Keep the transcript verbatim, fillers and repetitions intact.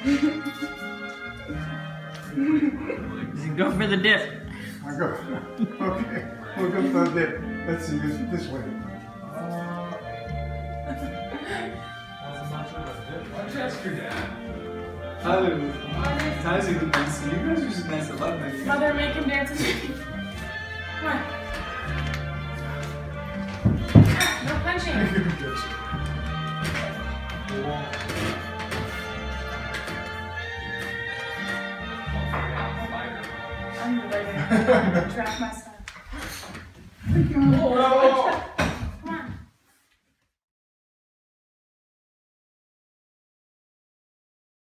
Go for the dip. I'll go. Okay, we'll go for the dip. Let's see this this way. Why'd you ask your dad? Tyler, Tyler's even nice. You guys are just nice. I love that. Mother, make him dance with me. Come on. No punching. I'm gonna track my stuff. Oh,